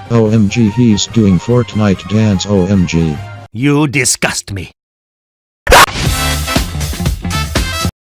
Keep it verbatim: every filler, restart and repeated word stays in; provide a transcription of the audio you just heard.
O M G, he's doing Fortnite dance, O M G. You disgust me.